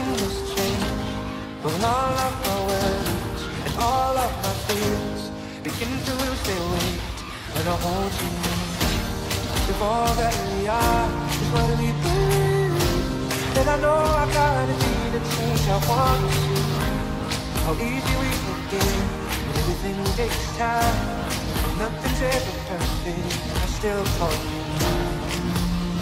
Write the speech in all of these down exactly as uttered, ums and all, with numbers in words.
has changed. But when all of my words and all of my fears begin to say wait, when I hold you before that we are is what we believe. Then I know I gotta be the change I want to see. How easy we forget, but everything takes time. Nothing's ever perfect, I still call you mine.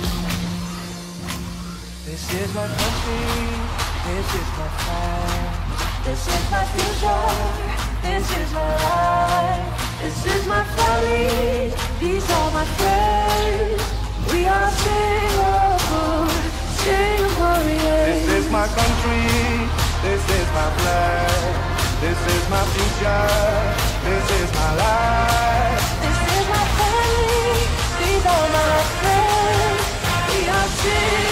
This is my country, this is my fire. This is my future, this is my life. This is my family, these are my friends. We are Singapore, Singaporeans. This is my country, this is my flag. This is my future, this is my life. This is my family, these are my friends. We are Singapore.